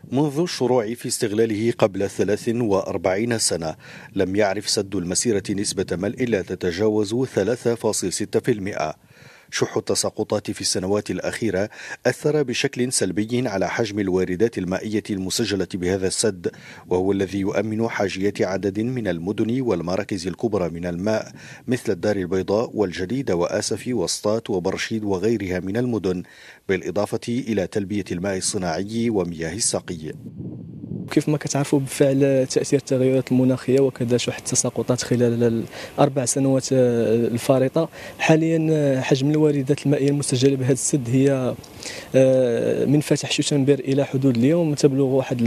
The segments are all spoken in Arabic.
منذ الشروع في استغلاله قبل 43 سنة لم يعرف سد المسيرة نسبة ملء لا تتجاوز 3.6%. شح التساقطات في السنوات الأخيرة أثر بشكل سلبي على حجم الواردات المائية المسجلة بهذا السد، وهو الذي يؤمن حاجية عدد من المدن والمراكز الكبرى من الماء مثل الدار البيضاء والجديدة وآسف وسطات وبرشيد وغيرها من المدن، بالإضافة إلى تلبية الماء الصناعي ومياه السقي. كيف ما كتعرفوا بالفعل تأثير التغيرات المناخية وكذا شح التساقطات خلال الأربع سنوات الفارطة. حاليا حجم الواردات المائية المسجلة بهذا السد هي من فتح شوشنبر إلى حدود اليوم تبلغ واحد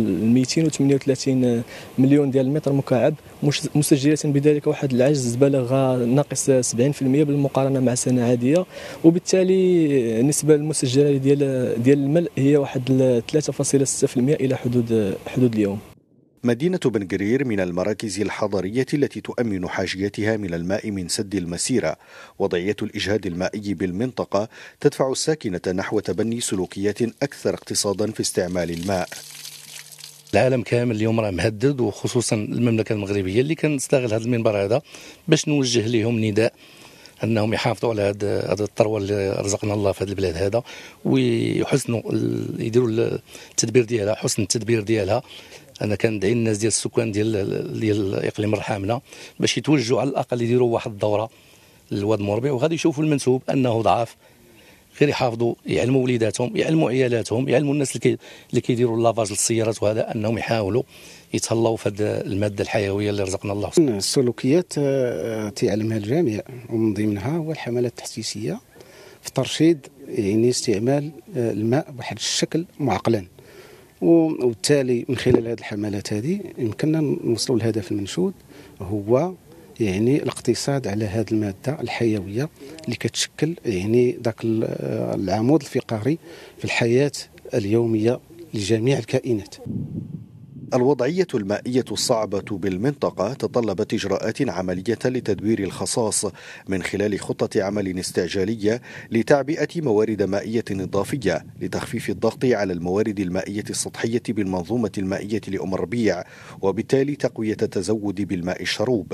238 مليون ديال المتر مكعب، مسجلة بذلك واحد العجز بالغ ناقص 70% بالمقارنة مع سنة عادية، وبالتالي النسبة المسجلة ديال الملء هي واحد 3.6% إلى حدود اليوم. مدينة بن قرير من المراكز الحضرية التي تؤمن حاجيتها من الماء من سد المسيرة. وضعية الإجهاد المائي بالمنطقة تدفع الساكنة نحو تبني سلوكيات أكثر اقتصادا في استعمال الماء. العالم كامل اليوم راه مهدد، وخصوصا المملكة المغربية اللي كنستغل هذا المنبر هذا باش نوجه لهم نداء انهم يحافظوا على هذه الثروه اللي رزقنا الله في هذه البلاد هذا، ويحسنوا يديروا التدبير ديالها، حسن التدبير ديالها. انا كندعي الناس ديال السكان ديال اقليم الرحامنه باش يتوجهوا على الاقل يديروا واحد الدوره للواد مربع، وغادي يشوفوا المنسوب انه ضعاف. غير يحافظوا، يعلموا وليداتهم، يعلموا عيالاتهم، يعلموا الناس اللي كيديروا اللافاج للسيارات وهذا انهم يحاولوا يتهلاو في هذه الماده الحيويه اللي رزقنا الله. السلوكيات تعلمها الجميع، ومن ضمنها هو الحملات التحسيسيه في ترشيد يعني استعمال الماء بواحد الشكل معقلا، وبالتالي من خلال هذه الحملات هذه يمكننا نوصلوا للهدف المنشود، هو يعني الاقتصاد على هذه الماده الحيويه اللي كتشكل يعني ذاك العمود الفقري في الحياه اليوميه لجميع الكائنات. الوضعية المائية الصعبة بالمنطقة تطلبت إجراءات عملية لتدوير الخصاص من خلال خطة عمل استعجالية لتعبئة موارد مائية إضافية لتخفيف الضغط على الموارد المائية السطحية بالمنظومة المائية لأم الربيع، وبالتالي تقوية التزود بالماء الشروب.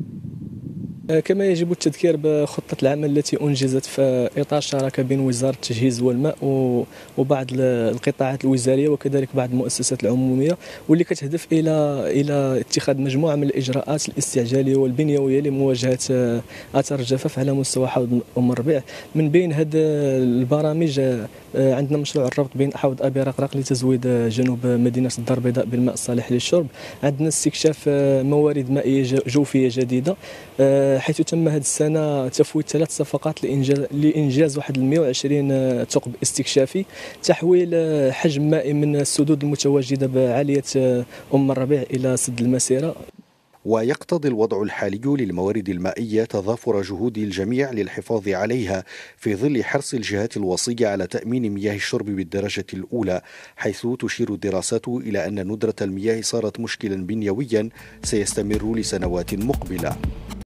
كما يجب التذكير بخطة العمل التي أنجزت في إطار شراكة بين وزارة التجهيز والماء وبعض القطاعات الوزارية وكذلك بعض المؤسسات العمومية، واللي كتهدف إلى اتخاذ مجموعة من الإجراءات الاستعجالية والبنيوية لمواجهة آثار الجفاف على مستوى حوض أم الربيع. من بين هذه البرامج عندنا مشروع الربط بين حوض أبي رقراق لتزويد جنوب مدينة الدار البيضاء بالماء الصالح للشرب. عندنا استكشاف موارد مائية جوفية جديدة، حيث تم هذه السنة تفويت 3 صفقات لإنجاز واحد 120 ثقب استكشافي، تحويل حجم مائي من السدود المتواجدة بعالية أم الربيع إلى سد المسيرة. ويقتضي الوضع الحالي للموارد المائية تضافر جهود الجميع للحفاظ عليها في ظل حرص الجهات الوصية على تأمين مياه الشرب بالدرجة الأولى، حيث تشير الدراسات إلى أن ندرة المياه صارت مشكلا بنيويا سيستمر لسنوات مقبلة.